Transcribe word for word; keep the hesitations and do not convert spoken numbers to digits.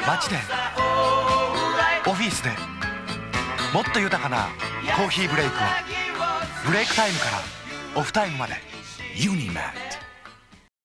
街でオフィスでもっと豊かなコーヒーブレイクをブレイクタイムからオフタイムまでユニマック